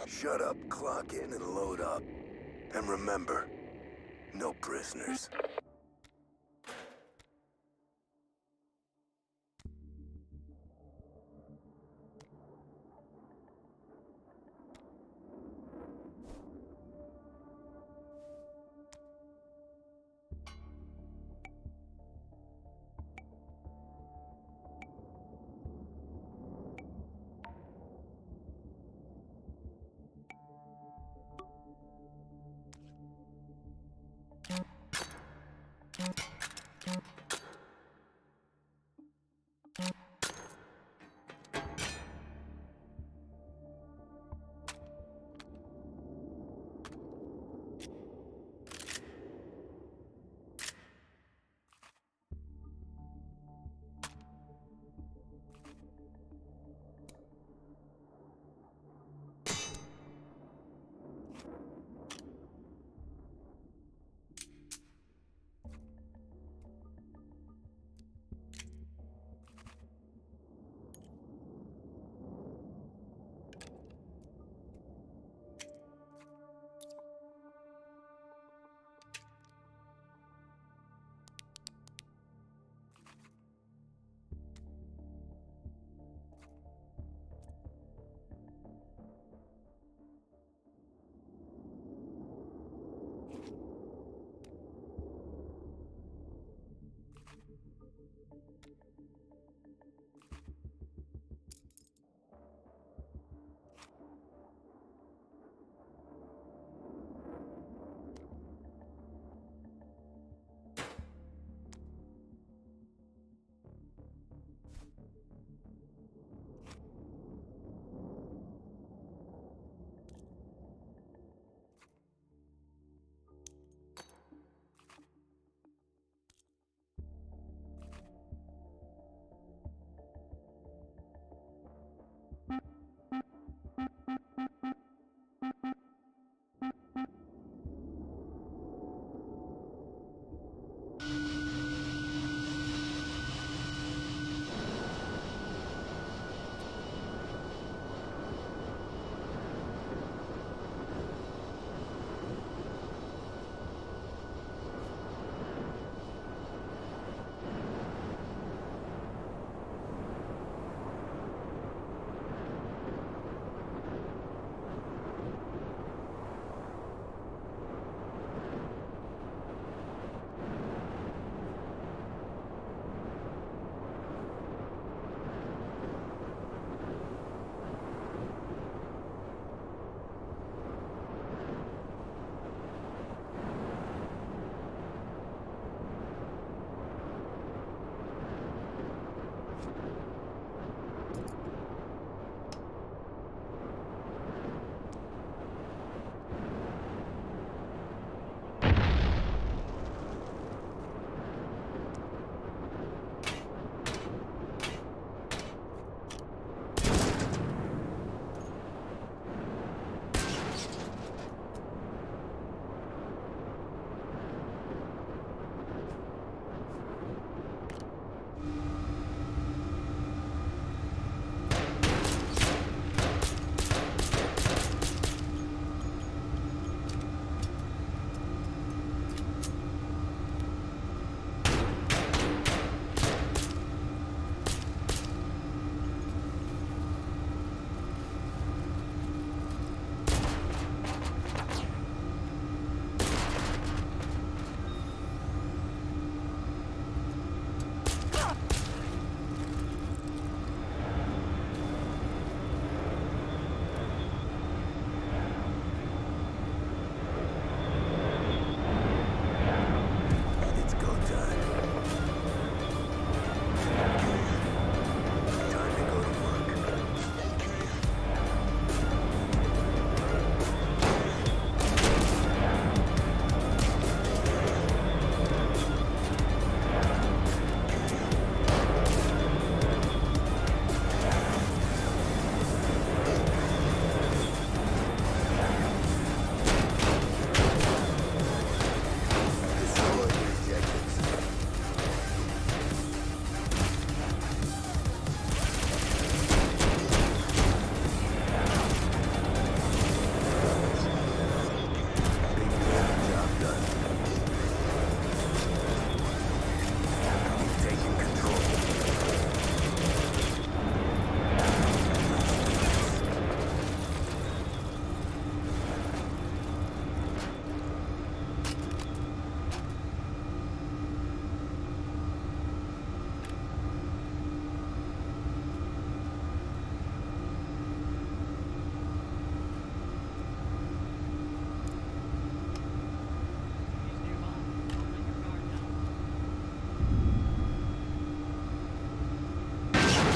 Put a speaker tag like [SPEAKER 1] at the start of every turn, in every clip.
[SPEAKER 1] Shut up, clock in, and load up. And remember, no prisoners.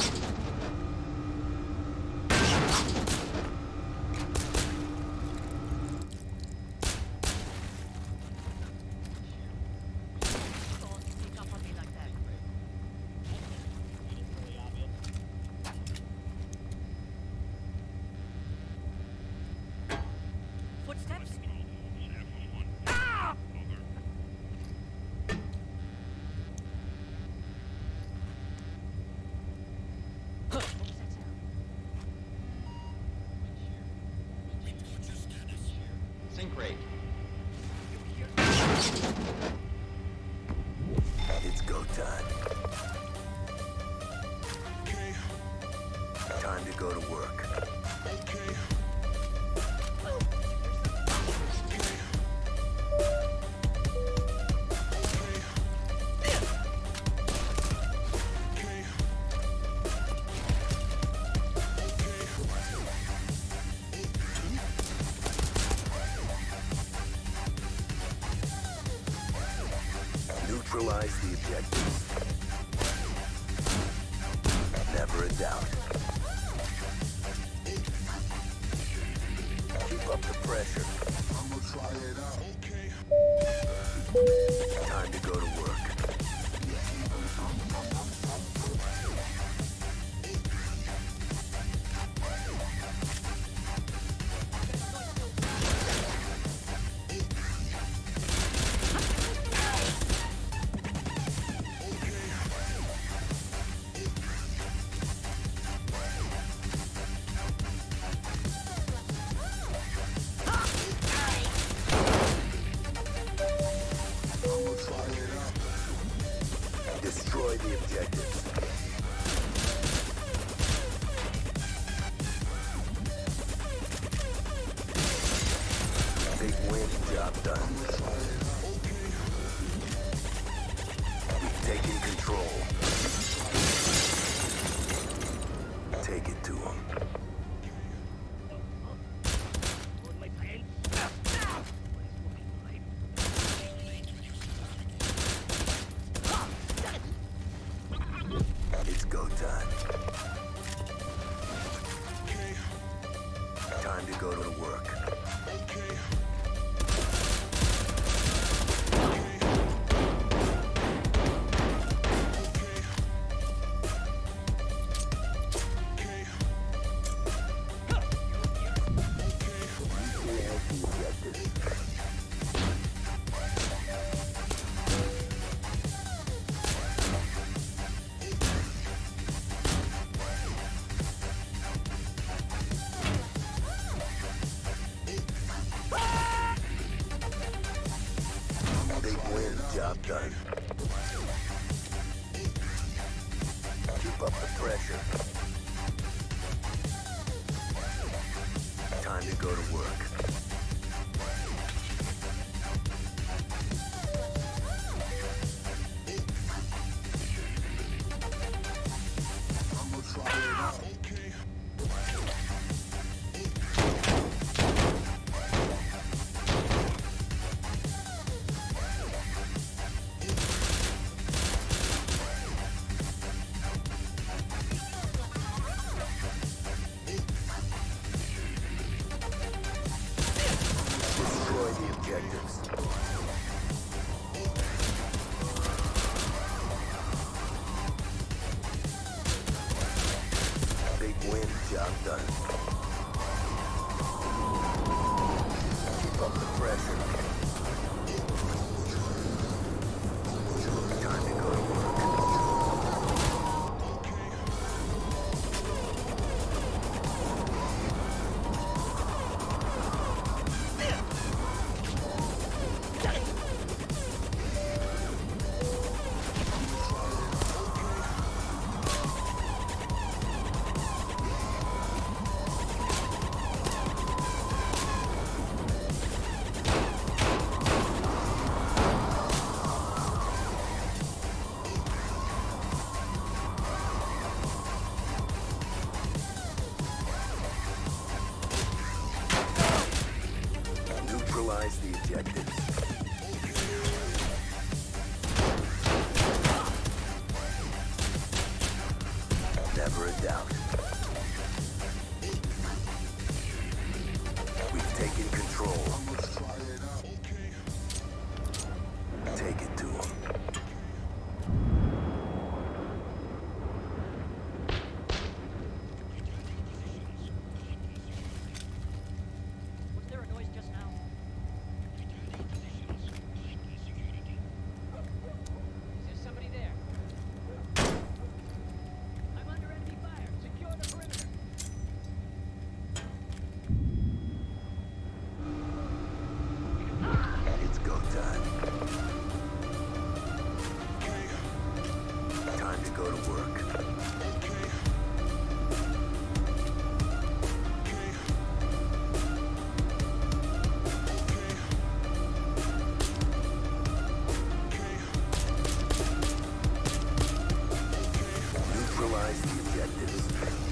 [SPEAKER 2] Footsteps?
[SPEAKER 3] Sync rate.
[SPEAKER 1] It's go time.
[SPEAKER 4] Okay.
[SPEAKER 1] Time to go to work.
[SPEAKER 4] Okay.
[SPEAKER 1] Neutralize the objectives. Never a doubt. Keep up the pressure.
[SPEAKER 4] I'ma try it out. Okay.
[SPEAKER 1] Time to go to work.
[SPEAKER 4] I'ma try it out.
[SPEAKER 1] Destroy the objectives. Big win, job done. We've taken control. Take it to them. It's go time.
[SPEAKER 4] Okay.
[SPEAKER 1] Time to go to work.
[SPEAKER 4] Okay.
[SPEAKER 1] Big win, job done. Keep up the pressure. Time to go to work.
[SPEAKER 4] I'ma try it out. Okay.
[SPEAKER 1] Destroy the objectives. Big win, job done. Keep up the pressure. Time to go to work. Neutralize the objectives. Never a doubt. We've taken control.
[SPEAKER 4] Let's try it out. Okay.
[SPEAKER 1] Take it to him.
[SPEAKER 2] Was there a noise just now? Is there somebody there? I'm under enemy fire. Secure the perimeter.
[SPEAKER 1] It's go time. Time to go to work. Neutralize the objectives.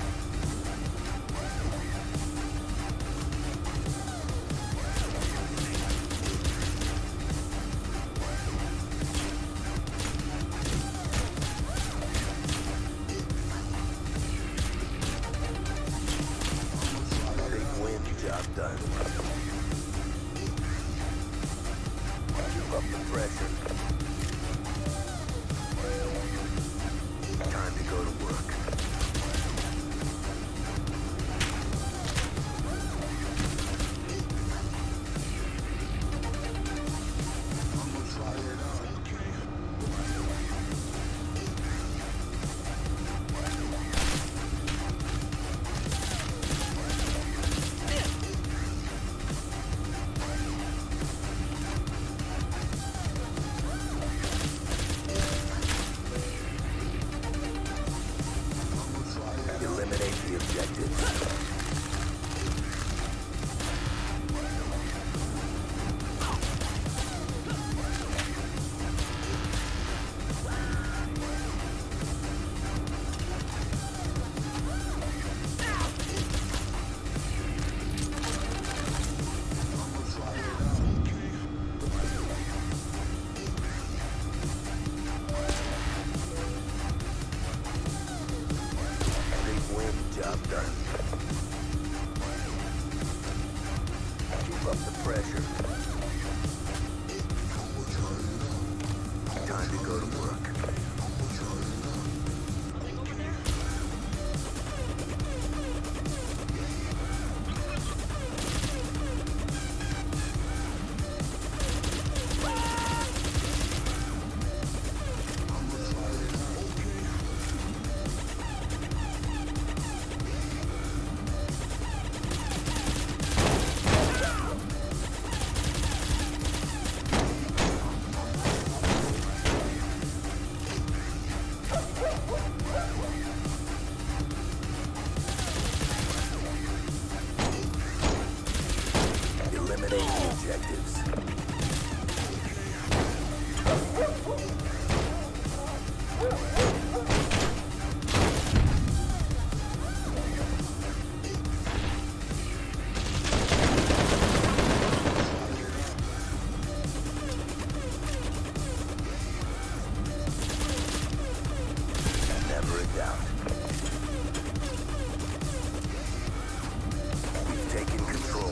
[SPEAKER 1] Big win, job done. Keep up the pressure. Time to go to work.
[SPEAKER 4] Let's try it out.
[SPEAKER 1] Eliminate the objectives. Big win, job done. Keep up the pressure. Time to go to work.
[SPEAKER 2] Something over there?
[SPEAKER 1] Eliminate the objectives. Never a doubt. We've taken control.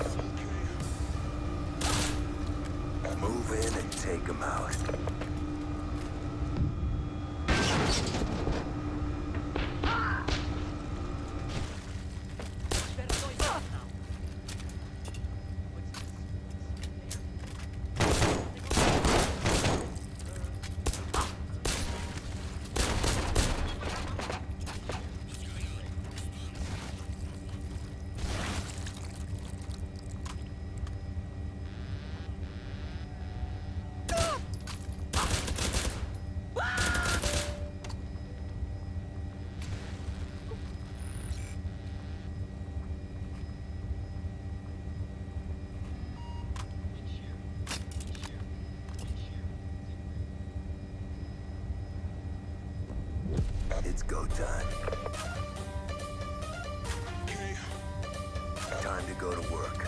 [SPEAKER 1] Move in and take them out.
[SPEAKER 2] Better noise off now. What's
[SPEAKER 1] It's go time. Time to go to work.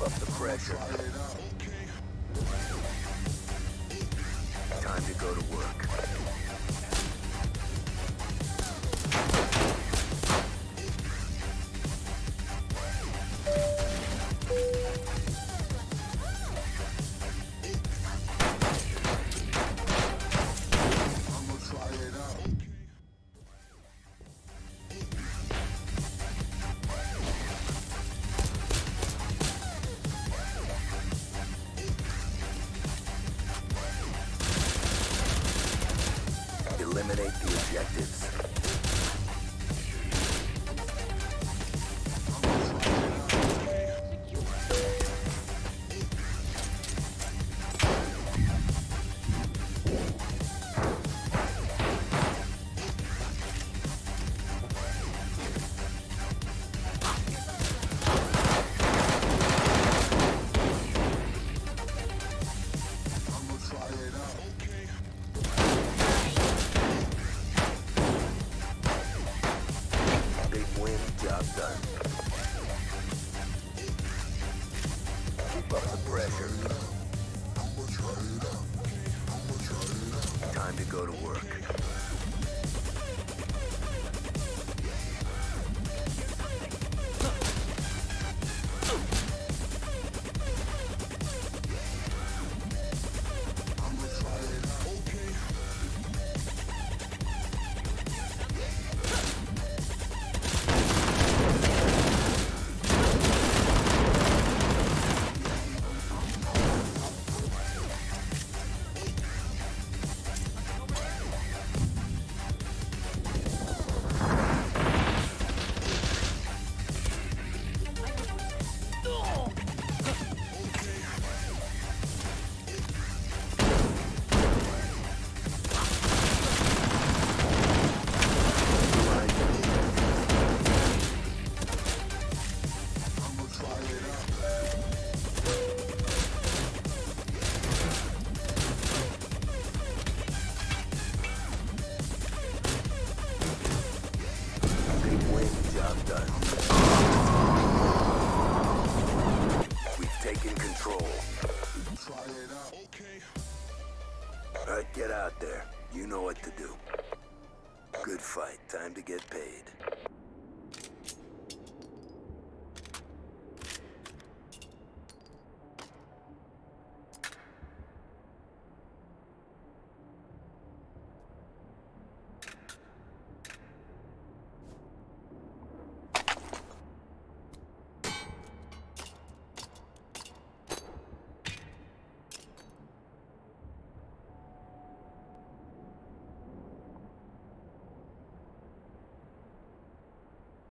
[SPEAKER 1] up the pressure.
[SPEAKER 4] Try it out.
[SPEAKER 1] Time to go to work.
[SPEAKER 4] I'ma try it out.
[SPEAKER 1] Eliminate the objectives.
[SPEAKER 4] I'ma try it out.
[SPEAKER 1] Big win, job done. Keep up the pressure.
[SPEAKER 4] I'ma try it out. I'ma try it out.
[SPEAKER 1] Time to go to work.
[SPEAKER 4] I'ma try it out. I'ma try it out.
[SPEAKER 1] Big win, job done. We've taken control.
[SPEAKER 4] Try it out.
[SPEAKER 1] Alright, get out there. You know what to do. Good fight. Time to get paid.